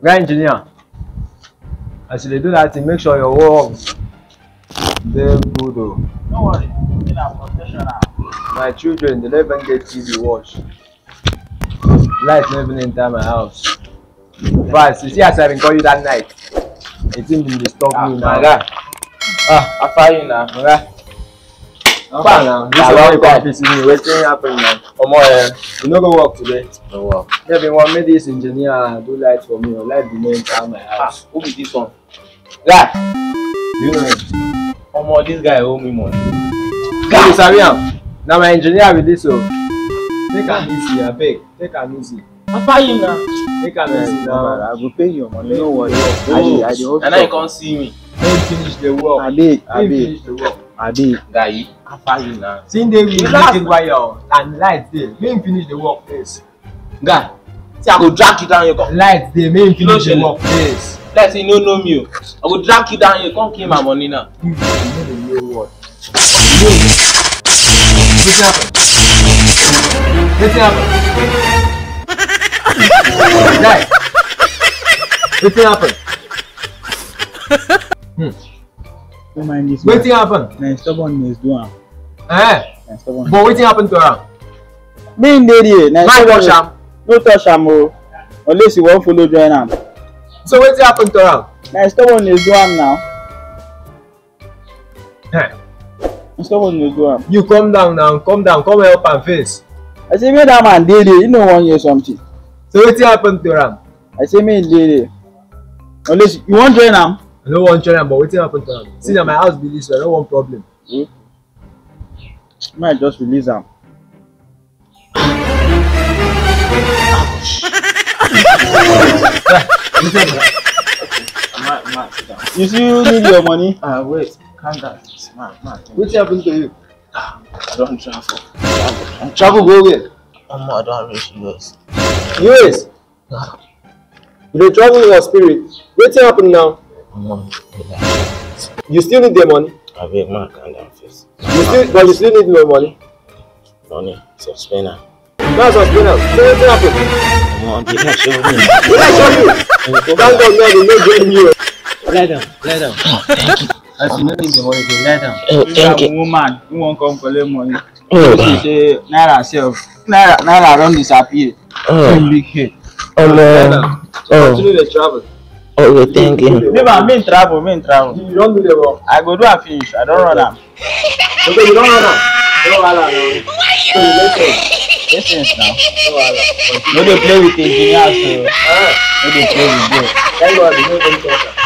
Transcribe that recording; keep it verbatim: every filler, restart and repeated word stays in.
Guy engineer, as you do that thing, make sure your work dey good o. No worry, I'm a professional. My children, they never get T V watch. Light never enter my house. But you see as I been call you that night, it didn't been disturb ah, me now. My guy. Ah, I find you now. My guy. How now? This is why you come visit me. Wetin happen now? Come on, eh? You no go work today. No work. Yeah, been want make this engineer do light for me. Or light be no enter my house. Ah, who be this one? Guy. You know him? Come on, this guy owe me money. Guy, you sabi am? Na my engineer with this o. Take am easy, abeg. Take am easy. I find you now. Take am easy now. I go pay your money. No worry. Oh, I dey hope. And now you can't see me. Make him finish the work. Abeg, Make him abeg, finish the work. abeg. Guy, I find you now. Since they will make it wire and light dey, make him finish the work first. Guy, see I go drag you down here. Come. Light dey, make him You know finish the shele. work first. Let's say you no know me. I go drag you down here. Come kill my money now. You know the real word. Wetin happen? Wetin happen? Guy, wetin happen? Hmm. Don't mind this man. Wetin happen? Na stubbornness do am. Eh? Na stubbornness. But wetin happen to am? Me dey there. Na Man touch stubbornness. am. No touch am o. Unless you wan follow join am. So wetin happen to am? Na stubbornness do am now. Eh? Na stubbornness do am. You come down now, come down, come help am face. I say make that man dey there. He no wan hear something. So wetin happen to am? I say make he dey there. Unless you wan join am. I no wan join am, but wetin happen to am? See na my house be this way, I no wan problem. Hmm? Make I just release am. Man, man, sit down. You still need your money? Ah, wait, calm down. Man, man. Wetin happen to you? I don't travel. Travel. Travel go where? Um, I don't reach U S. U S? You dey travel in your spirit. Wetin happen now? Um, You still need the money? I beg man, calm down first. You still, but you still need my money. Money, so spend am. That's what's going on. So wetin happen? Um, they not show me. Did I show you? Thank God now they no join you. Lie down, lie down. As you no need the money, you lie down. Oh, You thank have you. woman who wan come collect money. Oh, She say naira sef. Naira naira don disappear. oh, Big head. oh, Lie no. down. Oh, Continue the travel. oh, thank you. Me man, me travel, me travel. You don't do the work. I go do am finish. I don run am. Okay, you don't run am. No wahala now. So you make sense. Make sense now. No wahala. No dey play with engineers o. Ah, No dey play with them. thank God you no even talk am.